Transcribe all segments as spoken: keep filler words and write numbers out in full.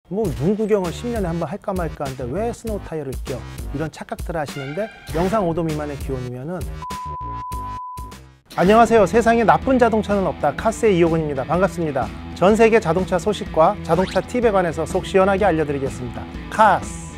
뭐 눈 구경을 십 년에 한 번 할까 말까 하는데 왜 스노우 타이어를 껴? 이런 착각들을 하시는데 영상 오 도 미만의 기온이면은 안녕하세요. 세상에 나쁜 자동차는 없다. 카스의 이호근입니다. 반갑습니다. 전 세계 자동차 소식과 자동차 팁에 관해서 속 시원하게 알려드리겠습니다. 카스!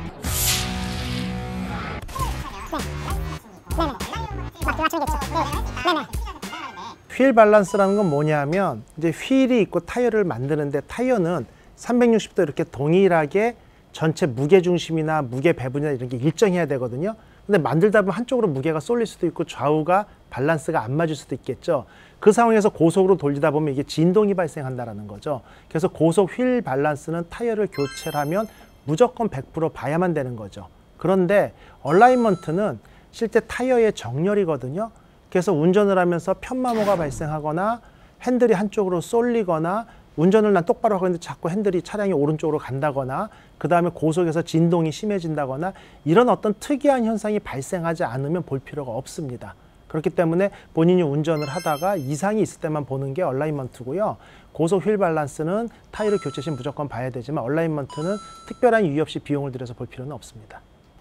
휠 밸런스라는 건 뭐냐면 이제 휠이 있고 타이어를 만드는데 타이어는 삼백육십 도 이렇게 동일하게 전체 무게 중심이나 무게 배분이나 이런 게 일정해야 되거든요. 근데 만들다 보면 한쪽으로 무게가 쏠릴 수도 있고 좌우가 밸런스가 안 맞을 수도 있겠죠. 그 상황에서 고속으로 돌리다 보면 이게 진동이 발생한다는 거죠. 그래서 고속 휠 밸런스는 타이어를 교체를 하면 무조건 백 퍼센트 봐야만 되는 거죠. 그런데 얼라이먼트는 실제 타이어의 정렬이거든요. 그래서 운전을 하면서 편마모가 발생하거나 핸들이 한쪽으로 쏠리거나 운전을 난 똑바로 하고 있는데 자꾸 핸들이 차량이 오른쪽으로 간다거나 그 다음에 고속에서 진동이 심해진다거나 이런 어떤 특이한 현상이 발생하지 않으면 볼 필요가 없습니다. 그렇기 때문에 본인이 운전을 하다가 이상이 있을 때만 보는 게 얼라이먼트고요. 고속 휠 밸런스는 타이어를 교체 시 무조건 봐야 되지만 얼라이먼트는 특별한 이유 없이 비용을 들여서 볼 필요는 없습니다.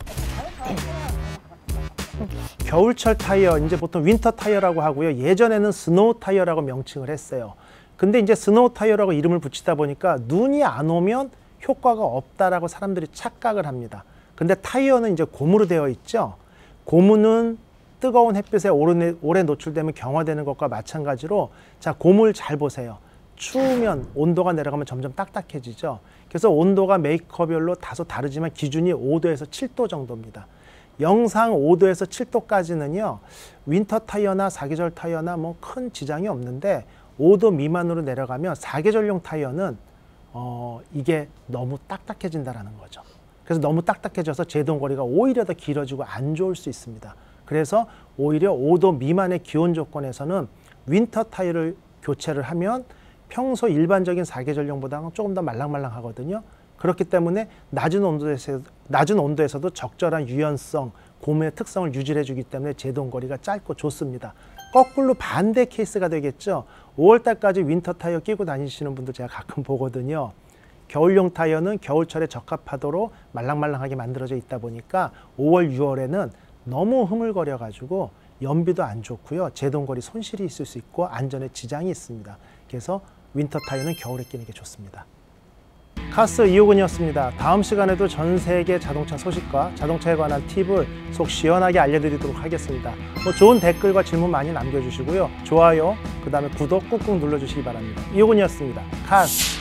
겨울철 타이어, 이제 보통 윈터 타이어라고 하고요. 예전에는 스노우 타이어라고 명칭을 했어요. 근데 이제 스노우 타이어라고 이름을 붙이다 보니까 눈이 안 오면 효과가 없다라고 사람들이 착각을 합니다. 근데 타이어는 이제 고무로 되어 있죠. 고무는 뜨거운 햇빛에 오래, 오래 노출되면 경화되는 것과 마찬가지로 자, 고무를 잘 보세요. 추우면 온도가 내려가면 점점 딱딱해지죠. 그래서 온도가 메이커별로 다소 다르지만 기준이 오 도에서 칠 도 정도입니다. 영상 오 도에서 칠 도까지는요. 윈터 타이어나 사계절 타이어나 뭐 큰 지장이 없는데 오 도 미만으로 내려가면 사계절용 타이어는 어, 이게 너무 딱딱해진다는 거죠. 그래서 너무 딱딱해져서 제동거리가 오히려 더 길어지고 안 좋을 수 있습니다. 그래서 오히려 오 도 미만의 기온 조건에서는 윈터 타이어를 교체를 하면 평소 일반적인 사계절용보다는 조금 더 말랑말랑하거든요. 그렇기 때문에 낮은 온도에서, 낮은 온도에서도 적절한 유연성, 고무의 특성을 유지해 주기 때문에 제동거리가 짧고 좋습니다. 거꾸로 반대 케이스가 되겠죠. 오월 달까지 윈터 타이어 끼고 다니시는 분들 제가 가끔 보거든요. 겨울용 타이어는 겨울철에 적합하도록 말랑말랑하게 만들어져 있다 보니까 오월, 유월에는 너무 흐물거려 가지고 연비도 안 좋고요. 제동거리 손실이 있을 수 있고 안전에 지장이 있습니다. 그래서 윈터 타이어는 겨울에 끼는 게 좋습니다. 카스 이호근이었습니다. 다음 시간에도 전 세계 자동차 소식과 자동차에 관한 팁을 속 시원하게 알려드리도록 하겠습니다. 뭐 좋은 댓글과 질문 많이 남겨주시고요. 좋아요, 그 다음에 구독 꾹꾹 눌러주시기 바랍니다. 이호근이었습니다. 카스.